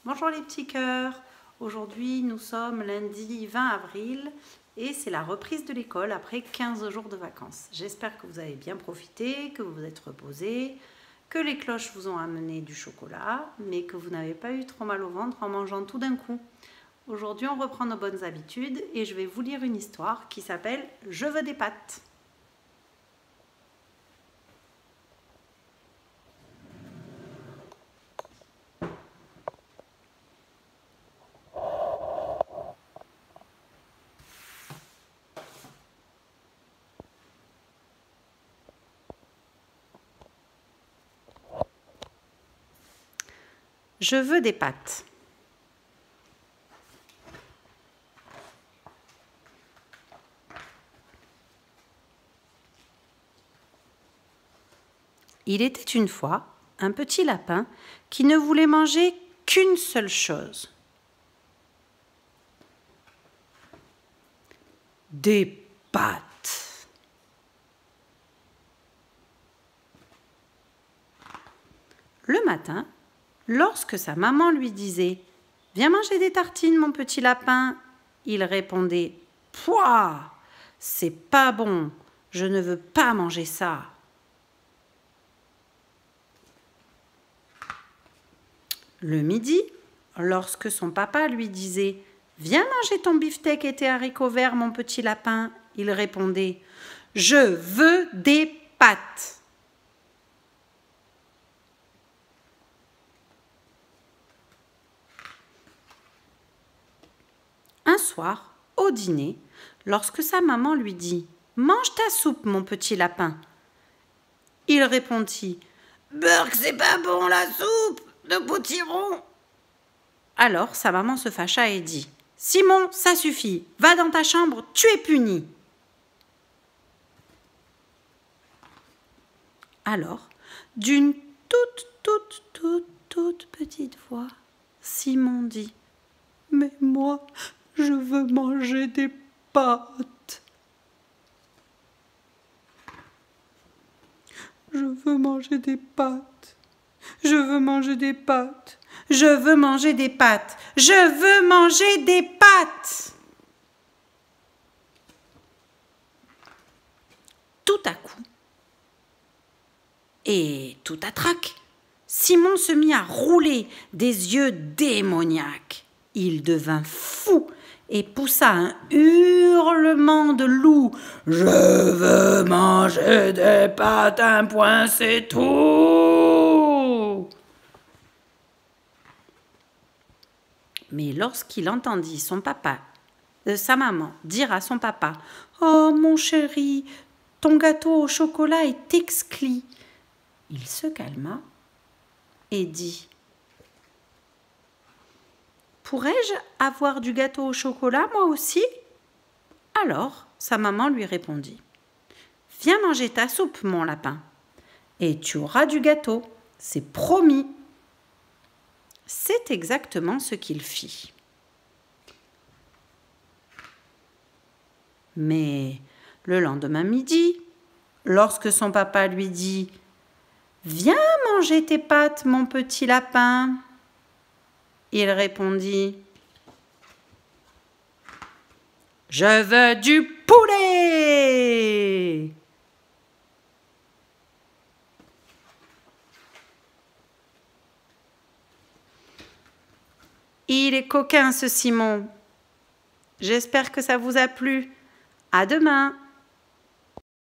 Bonjour les petits cœurs. Aujourd'hui nous sommes lundi 20 avril et c'est la reprise de l'école après 15 jours de vacances. J'espère que vous avez bien profité, que vous vous êtes reposés, que les cloches vous ont amené du chocolat, mais que vous n'avez pas eu trop mal au ventre en mangeant tout d'un coup. Aujourd'hui on reprend nos bonnes habitudes et je vais vous lire une histoire qui s'appelle « Je veux des pâtes ». Je veux des pâtes. Il était une fois un petit lapin qui ne voulait manger qu'une seule chose. Des pâtes. Le matin, lorsque sa maman lui disait « Viens manger des tartines, mon petit lapin », il répondait « Pouah, c'est pas bon, je ne veux pas manger ça ». Le midi, lorsque son papa lui disait « Viens manger ton beefsteak et tes haricots verts, mon petit lapin », il répondait « Je veux des pâtes ». Un soir, au dîner, lorsque sa maman lui dit « Mange ta soupe, mon petit lapin », il répondit « Burk, c'est pas bon la soupe de potiron !» Alors sa maman se fâcha et dit « Simon, ça suffit, va dans ta chambre, tu es puni !» Alors, d'une toute petite voix, Simon dit « Mais moi, je veux manger des pâtes. Je veux manger des pâtes. Je veux manger des pâtes. Je veux manger des pâtes. Je veux manger des pâtes. » Tout à coup, et tout à trac, Simon se mit à rouler des yeux démoniaques. Il devint fou et poussa un hurlement de loup. « Je veux manger des pâtes, un point, c'est tout !» Mais lorsqu'il entendit sa maman dire à son papa « Oh mon chéri, ton gâteau au chocolat est exquis !» il se calma et dit « Pourrais-je avoir du gâteau au chocolat, moi aussi ?» Alors, sa maman lui répondit « Viens manger ta soupe, mon lapin, et tu auras du gâteau, c'est promis. » C'est exactement ce qu'il fit. Mais le lendemain midi, lorsque son papa lui dit « Viens manger tes pâtes, mon petit lapin », il répondit « Je veux du poulet !» Il est coquin ce Simon. J'espère que ça vous a plu. À demain.